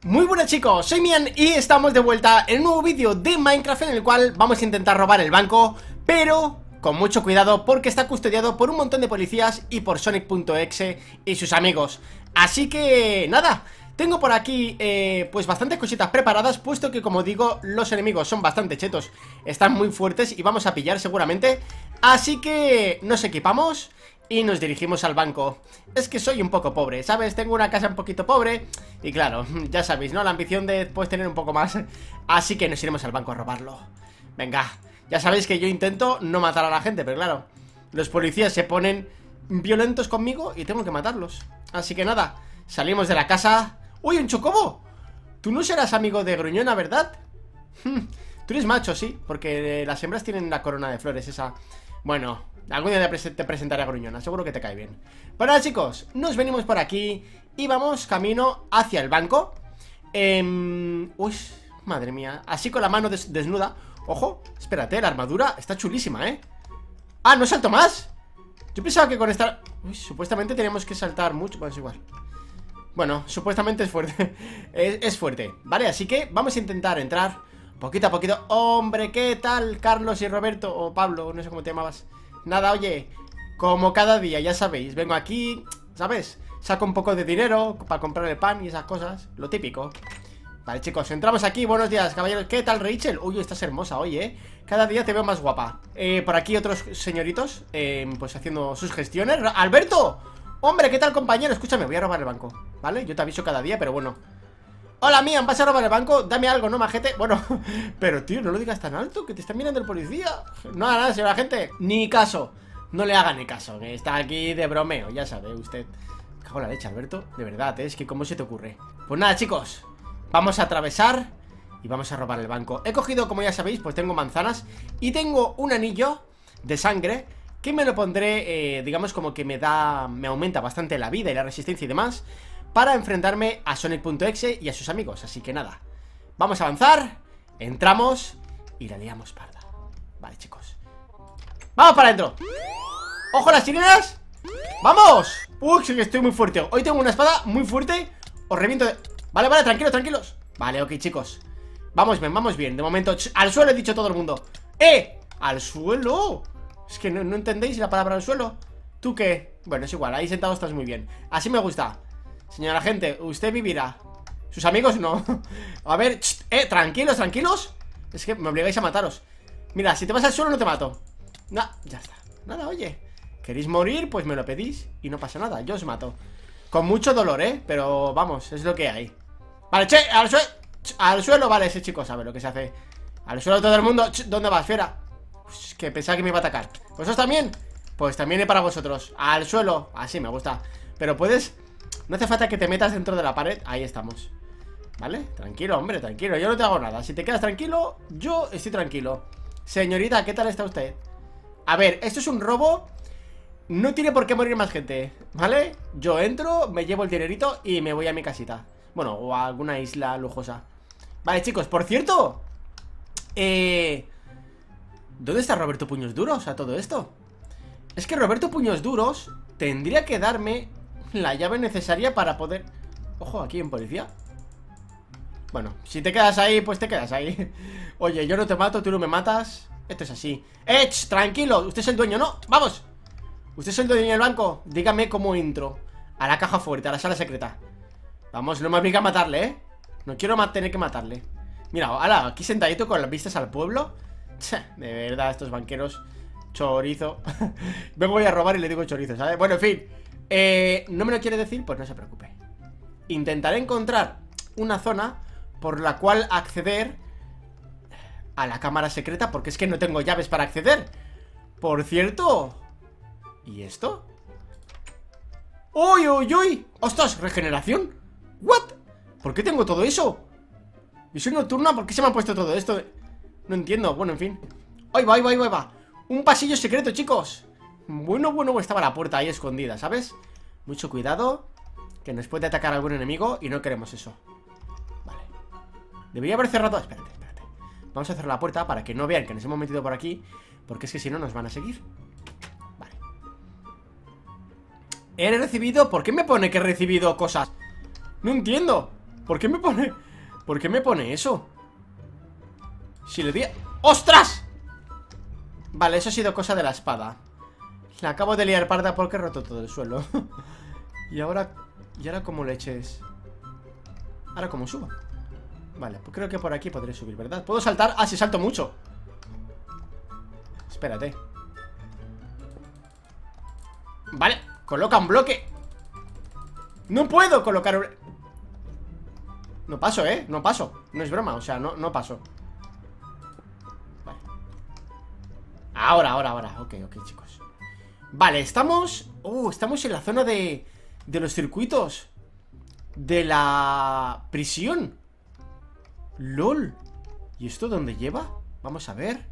Muy buenas chicos, soy Mian y estamos de vuelta en un nuevo vídeo de Minecraft en el cual vamos a intentar robar el banco, pero con mucho cuidado porque está custodiado por un montón de policías y por Sonic.exe y sus amigos. Así que nada, tengo por aquí pues bastantes cositas preparadas, puesto que como digo, los enemigos son bastante chetos, están muy fuertes y vamos a pillar seguramente. Así que nos equipamos y nos dirigimos al banco. Es que soy un poco pobre, ¿sabes? Tengo una casa un poquito pobre y claro, ya sabéis, ¿no? La ambición de pues tener un poco más. Así que nos iremos al banco a robarlo. Venga, ya sabéis que yo intento no matar a la gente, pero claro, los policías se ponen violentos conmigo y tengo que matarlos. Así que nada, salimos de la casa. ¡Uy, un chocobo! Tú no serás amigo de Gruñona, ¿verdad? Tú eres macho, sí, porque las hembras tienen la corona de flores esa. Bueno, algún día te presentaré a Gruñona, seguro que te cae bien. Pero ahora chicos, nos venimos por aquí y vamos camino hacia el banco. Uy, madre mía, así con la mano desnuda. Ojo, espérate, la armadura está chulísima, ¿eh? Ah, ¿no salto más? Yo pensaba que con esta... Uy, supuestamente tenemos que saltar mucho, pues igual. Bueno, supuestamente es fuerte. es fuerte, ¿vale? Así que vamos a intentar entrar poquito a poquito. Hombre, ¿qué tal? Carlos y Roberto, o Pablo, no sé cómo te llamabas. Nada, oye, como cada día, ya sabéis, vengo aquí, ¿sabes? Saco un poco de dinero para comprar el pan y esas cosas, lo típico. Vale, chicos, entramos aquí, buenos días, caballeros. ¿Qué tal, Rachel? Uy, estás hermosa hoy, ¿eh? Cada día te veo más guapa. Por aquí otros señoritos, pues haciendo sus gestiones. ¡Alberto! Hombre, ¿qué tal, compañero? Escúchame, voy a robar el banco, ¿vale? Yo te aviso cada día, pero bueno. Hola, Mian, ¿vas a robar el banco? Dame algo, ¿no, majete? Bueno, pero tío, no lo digas tan alto, que te está mirando el policía. No haga nada, señora gente. Ni caso. No le haga ni caso, que está aquí de bromeo, ya sabe usted. Cago en la leche, Alberto. De verdad, es que ¿cómo se te ocurre? Pues nada, chicos, vamos a atravesar y vamos a robar el banco. He cogido, como ya sabéis, pues tengo manzanas y tengo un anillo de sangre que me lo pondré, digamos, como que me aumenta bastante la vida y la resistencia y demás, para enfrentarme a Sonic.exe y a sus amigos. Así que nada, vamos a avanzar. Entramos y la liamos parda. Vale, chicos, ¡vamos para adentro! ¡Ojo las sirenas! ¡Vamos! Uy, sí que estoy muy fuerte. Hoy tengo una espada muy fuerte. Os reviento de... Vale, vale, tranquilos, tranquilos. Vale, ok, chicos, vamos bien, vamos bien. De momento, al suelo he dicho todo el mundo. ¡Al suelo! Es que no entendéis la palabra al suelo. ¿Tú qué? Bueno, es igual, ahí sentado estás muy bien. Así me gusta. Señora gente, usted vivirá. Sus amigos no. A ver, tranquilos, tranquilos. Es que me obligáis a mataros. Mira, si te vas al suelo no te mato. No, ya está. Nada, oye, ¿queréis morir? Pues me lo pedís y no pasa nada, yo os mato. Con mucho dolor, pero vamos, es lo que hay. Vale, al suelo, vale, ese chico sabe lo que se hace. Al suelo todo el mundo. ¿Dónde vas, fiera? Uf, que pensaba que me iba a atacar. ¿Vosotros también? Pues también es para vosotros. Al suelo, así me gusta. Pero puedes... No hace falta que te metas dentro de la pared. Ahí estamos. ¿Vale? Tranquilo, hombre, tranquilo. Yo no te hago nada. Si te quedas tranquilo, yo estoy tranquilo. Señorita, ¿qué tal está usted? A ver, esto es un robo. No tiene por qué morir más gente, ¿vale? Yo entro, me llevo el dinerito y me voy a mi casita. Bueno, o a alguna isla lujosa. Vale, chicos, por cierto, ¿dónde está Roberto Puños Duros a todo esto? Es que Roberto Puños Duros tendría que darme la llave necesaria para poder... Ojo, aquí en policía. Bueno, si te quedas ahí, pues te quedas ahí. Oye, yo no te mato, tú no me matas. Esto es así. Tranquilo, usted es el dueño, ¿no? ¡Vamos! Usted es el dueño del banco. Dígame cómo entro a la caja fuerte, a la sala secreta. Vamos, no me obliga a matarle, No quiero tener que matarle. Mira, ala, aquí sentadito con las vistas al pueblo. De verdad, estos banqueros. Chorizo. Vengo a robar y le digo chorizo, ¿sabes? Bueno, en fin, ¿no me lo quiere decir? Pues no se preocupe. Intentaré encontrar una zona por la cual acceder a la cámara secreta, porque es que no tengo llaves para acceder. Por cierto, ¿y esto? ¡Uy, uy, uy! ¡Ostras! ¿Regeneración? ¿What? ¿Por qué tengo todo eso? ¿Y soy nocturna? ¿Por qué se me ha puesto todo esto? No entiendo, bueno, en fin. ¡Ahí va, ahí va, ahí va! Un pasillo secreto, chicos. Bueno, estaba la puerta ahí escondida, ¿sabes? Mucho cuidado, que nos puede atacar algún enemigo y no queremos eso. Vale. Debería haber cerrado... Espérate. Vamos a cerrar la puerta para que no vean que nos hemos metido por aquí, porque es que si no nos van a seguir. Vale. He recibido... ¿Por qué me pone que he recibido cosas? No entiendo. ¿Por qué me pone? ¿Por qué me pone eso? Si le di... ¡Ostras! Vale, eso ha sido cosa de la espada. La acabo de liar parda porque he roto todo el suelo. Y ahora ¿cómo leches? Ahora ¿cómo subo? Vale, pues creo que por aquí podré subir, ¿verdad? ¿Puedo saltar? Ah, sí, salto mucho. Espérate. Vale, coloca un bloque. No puedo colocar un... No paso, no paso. No es broma, o sea, no paso. Vale. Ahora. Ok, chicos. Vale, estamos... estamos en la zona de los circuitos de la prisión. LOL. ¿Y esto dónde lleva? Vamos a ver.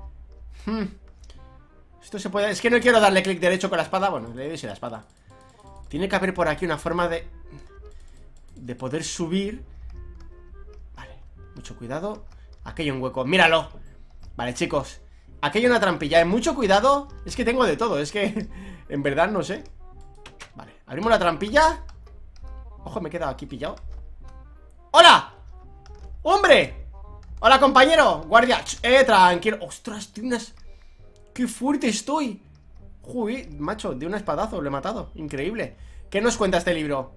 Esto se puede... Es que no quiero darle clic derecho con la espada. Bueno, le doy sin la espada. Tiene que haber por aquí una forma de poder subir. Vale, mucho cuidado. Aquí hay un hueco, míralo. Vale, chicos, aquí hay una trampilla, mucho cuidado. Es que tengo de todo, es que en verdad no sé. Vale, abrimos la trampilla. Ojo, me he quedado aquí pillado. ¡Hola! ¡Hombre! ¡Hola, compañero! Guardia, tranquilo. ¡Ostras, tío, unas... ¡Qué fuerte estoy! Joder, macho, de un espadazo lo he matado. Increíble. ¿Qué nos cuenta este libro?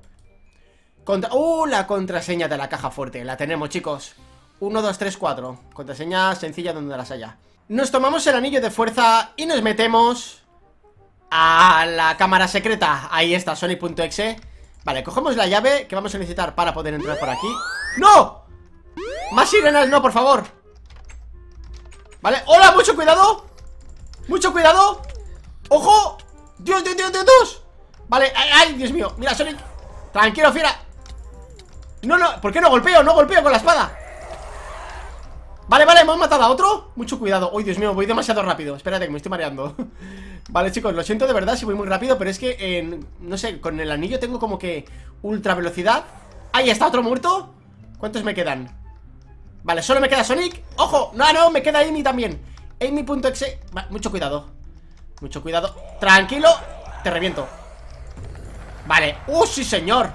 La contraseña de la caja fuerte. La tenemos, chicos. 1, 2, 3, 4. Contraseña sencilla donde las haya. Nos tomamos el anillo de fuerza y nos metemos a la cámara secreta. Ahí está, Sonic.exe. Vale, cogemos la llave que vamos a necesitar para poder entrar por aquí. ¡No! ¡Más sirenas, no, por favor! Vale, ¡hola! ¡Mucho cuidado! ¡Mucho cuidado! ¡Ojo! ¡Dios! Vale, ¡ay, Dios mío! Mira, Sonic. Tranquilo, fiera. No, ¿por qué no golpeo? No golpeo con la espada. Vale, hemos matado a otro. Mucho cuidado. ¡Uy, Dios mío! Voy demasiado rápido. Espérate, que me estoy mareando. Vale, chicos, lo siento de verdad si voy muy rápido, pero es que, no sé, con el anillo tengo como que ultra velocidad. ¡Ahí está, otro muerto! ¿Cuántos me quedan? Vale, solo me queda Sonic. ¡Ojo! No, me queda Amy también. Amy.exe. Mucho cuidado. Mucho cuidado. Tranquilo. Te reviento. Vale. Sí, señor.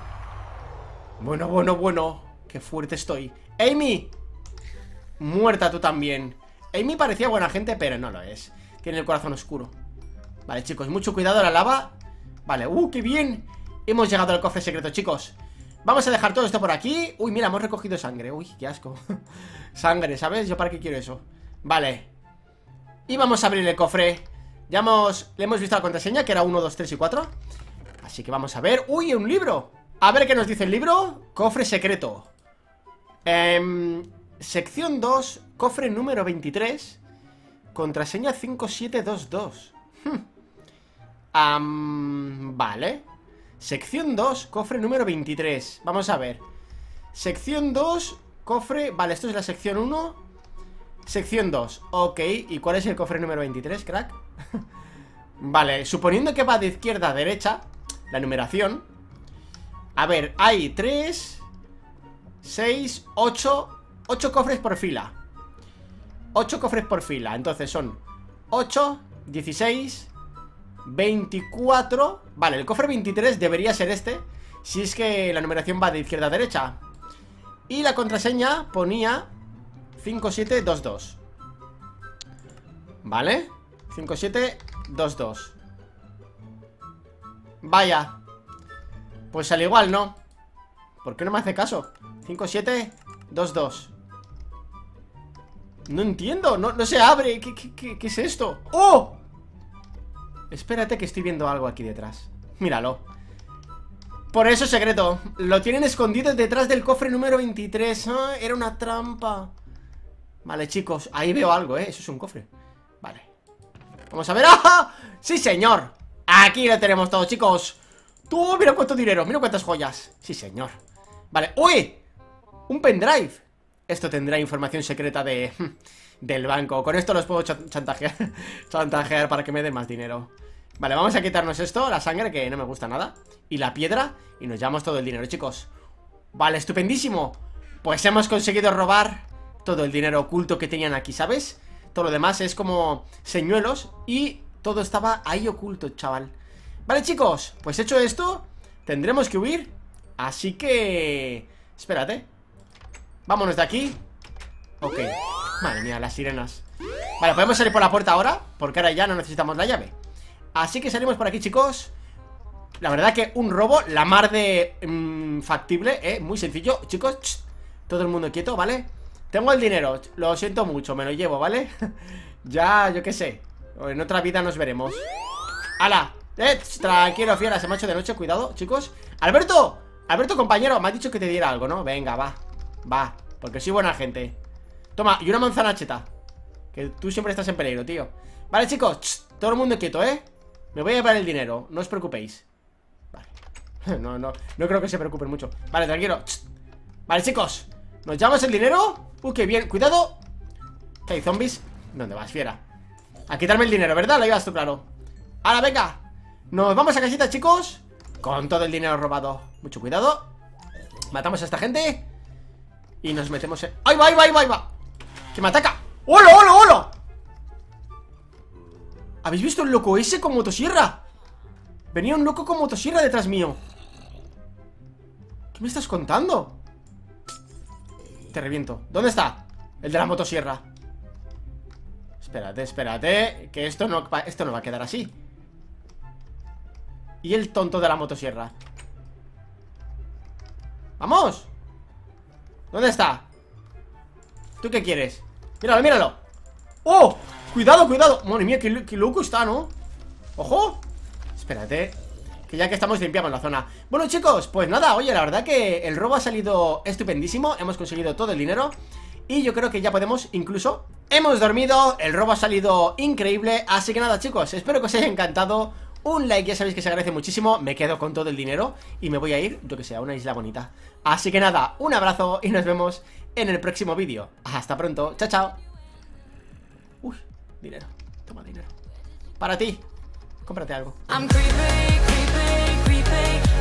Bueno. Qué fuerte estoy. Amy. Muerta tú también. Amy parecía buena gente, pero no lo es. Tiene el corazón oscuro. Vale, chicos, mucho cuidado a la lava. Vale, qué bien. Hemos llegado al cofre secreto, chicos. Vamos a dejar todo esto por aquí. Uy, mira, hemos recogido sangre. Uy, qué asco. Sangre, ¿sabes? ¿Yo para qué quiero eso? Vale. Y vamos a abrir el cofre. Le hemos visto la contraseña, que era 1, 2, 3 y 4. Así que vamos a ver. ¡Uy, un libro! A ver qué nos dice el libro. Cofre secreto. Sección 2, cofre número 23. Contraseña 5722. Vale. Sección 2, cofre número 23. Vamos a ver. Sección 2, cofre... Vale, esto es la sección 1. Sección 2, ok. ¿Y cuál es el cofre número 23, crack? Vale, suponiendo que va de izquierda a derecha la numeración. A ver, hay 3 6, 8 8 cofres por fila. 8 cofres por fila, entonces son 8, 16 24. Vale, el cofre 23 debería ser este, si es que la numeración va de izquierda a derecha. Y la contraseña ponía 5722. Vale, 5722. Vaya. Pues al igual no. ¿Por qué no me hace caso? 5722. No entiendo, no se abre. ¿Qué es esto? ¡Oh! Espérate que estoy viendo algo aquí detrás. Míralo. Por eso secreto. Lo tienen escondido detrás del cofre número 23. Ah, era una trampa. Vale, chicos, ahí veo algo, eso es un cofre. Vale. Vamos a ver. ¡Ah! ¡Sí, señor! Aquí lo tenemos todo, chicos. Tú, mira cuánto dinero, mira cuántas joyas. Sí, señor. Vale, ¡uy! Un pendrive. Esto tendrá información secreta del banco. Con esto los puedo chantajear para que me den más dinero. Vale, vamos a quitarnos esto, la sangre, que no me gusta nada. Y la piedra, y nos llevamos todo el dinero, chicos. Vale, estupendísimo. Pues hemos conseguido robar todo el dinero oculto que tenían aquí, ¿sabes? Todo lo demás es como señuelos y todo estaba ahí oculto, chaval. Vale, chicos, pues hecho esto, tendremos que huir. Así que Espérate. Vámonos de aquí. Ok. Madre mía, las sirenas. Vale, podemos salir por la puerta ahora, porque ahora ya no necesitamos la llave. Así que salimos por aquí, chicos. La verdad que un robo, la mar de factible, muy sencillo. Chicos, todo el mundo quieto, ¿vale? Tengo el dinero, lo siento mucho, me lo llevo, ¿vale? Ya, yo qué sé. En otra vida nos veremos. ¡Hala! Tranquilo, fiera, se me ha hecho de noche, cuidado, chicos. ¡Alberto! Alberto, compañero, me has dicho que te diera algo, ¿no? Venga, va, va, porque soy buena gente. Toma, y una manzana cheta, que tú siempre estás en peligro, tío. Vale, chicos, todo el mundo quieto, ¿eh? Me voy a llevar el dinero, no os preocupéis. Vale, no creo que se preocupen mucho. Vale, tranquilo. Vale, chicos, ¿nos llevamos el dinero? Qué bien, cuidado. ¿Qué hay, zombies? ¿Dónde vas, fiera? A quitarme el dinero, ¿verdad? Lo llevas tú, claro. ¡Hala, venga! Nos vamos a casita, chicos, con todo el dinero robado. Mucho cuidado. Matamos a esta gente y nos metemos en... ¡Ahí va, ahí va, ahí va, ahí va! ¡Que me ataca! ¡Hola, hola, hola! ¿Habéis visto el loco ese con motosierra? Venía un loco con motosierra detrás mío. ¿Qué me estás contando? Te reviento. ¿Dónde está? El de la motosierra. Espérate, espérate, que esto no va a quedar así. Y el tonto de la motosierra. ¡Vamos! ¿Dónde está? ¿Tú qué quieres? Míralo, míralo. ¡Oh! Cuidado, cuidado. Madre mía, qué loco está, ¿no? ¡Ojo! Espérate, que ya que estamos limpiamos la zona. Bueno, chicos, pues nada, oye, la verdad que el robo ha salido estupendísimo. Hemos conseguido todo el dinero y yo creo que ya podemos, incluso hemos dormido, el robo ha salido increíble. Así que nada, chicos, espero que os haya encantado. Un like, ya sabéis que se agradece muchísimo. Me quedo con todo el dinero y me voy a ir, yo que sé, a una isla bonita. Así que nada, un abrazo y nos vemos en el próximo vídeo. Hasta pronto, chao, chao. Uy, dinero, toma dinero. Para ti, cómprate algo.